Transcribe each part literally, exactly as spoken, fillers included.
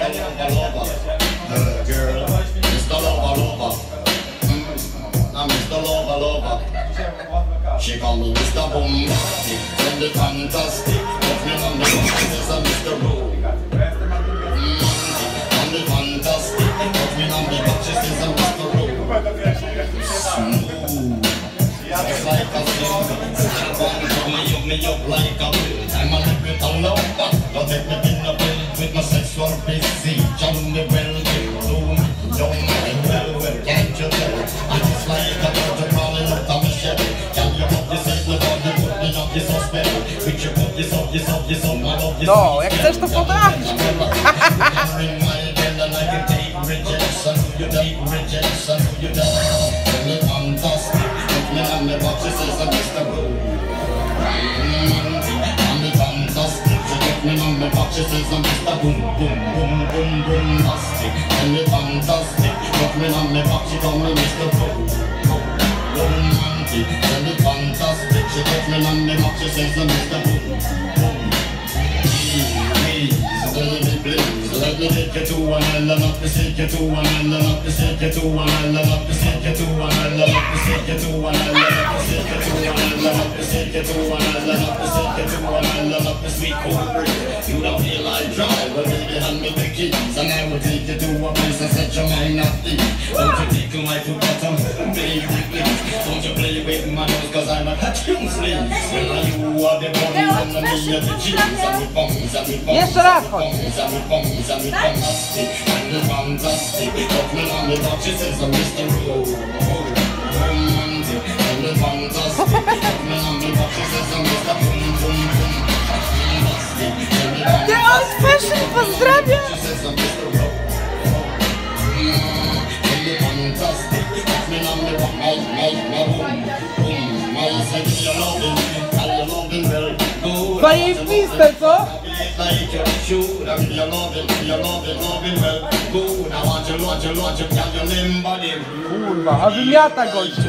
She call me Mister Bombastic, from the fantastic. Put me on the boxes of Mister Romantic, on the fantastic. Put me on the boxes of Mister Romantic. Smooth, just like a silk. Me up, me up like a bird. I'm a little bit alone, don't take me in the bed with my sexual busy. Jump me well, do me, don't mind well, well, can't you tell? I'm just like a bird crawling up on my shed. No, jak chcesz to potrafisz. She gets me on the box, she says I'm Mister Boom, boom. Please, let me please, let me take you to an island, up to take you to an island, up to take you to an island, up to take you to an island, up to take you to an island, up to take you to an island, up to take you to an island, up to take you to an island, up to sweet cool breeze. You don't feel like drive, but baby hand me the keys, and I will take you to a place and set your mind at ease. Don't you take my foot bottom, baby please. Don't you play with my nose, cause I'm a king sleeve. Well, you are the one and the me are the cheese. And the bombs and the bombs Jeszcze raz chodź. and the bombs and the bombastic and the fantastic. Put me on the boxes as a Mister Romantic and the fantastic. Put me on the boxes as a Mister Boom Boom Boom. Ty on fashion pozdrawia! Zajebiste, co? Kurwa, a wymiata gościu.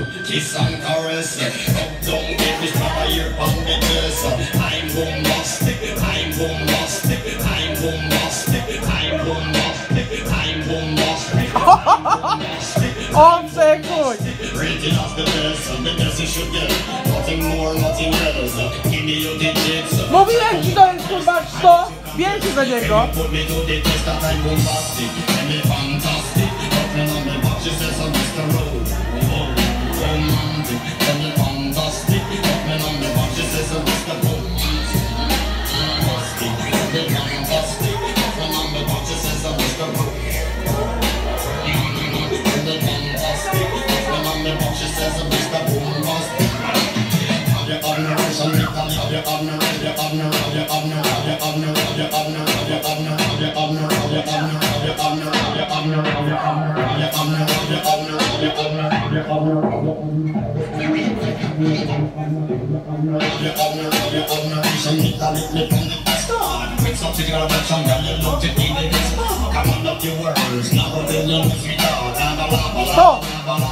I'm bombastic, I'm bombastic, I'm bombastic, I'm bombastic, I'm bombastic. O, przekuj! Rated as the best, and the best you should get. Nothing more, nothing else. Give me your digits. Mówiłem ci, to jest kurwa sto, wielki za niego. Put me to the test that I'm bombastic, and me fantastic. Open on the box, she says I'm Mister Romantic, and me fantastic. Open on the box, she says I'm Mister Bombastic, and me fantastic. Open on the box, she says I'm Mister Romantic. Stop!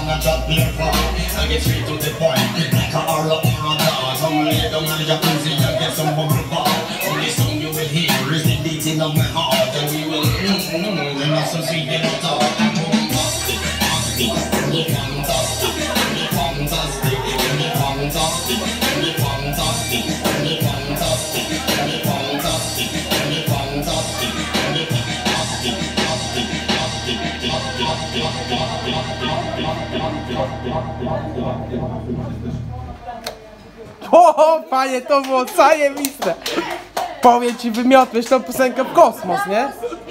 I get straight to the point, like a aura or a dog. Some lay down on the jacuzzi and get some bubble bath. Only song you will hear is the beating of my heart, and we will mmm, and have some sweet little talk. I'm bombastic, nasty, really fantastic, really fantastic, really fantastic, really fantastic, really fantastic, really fantastic, really fantastic, really fantastic, nasty, nasty, nasty, nasty, nasty, O, panie, to było zajebiste. Powiem ci, wymiotłeś tą piosenkę w kosmos, nie?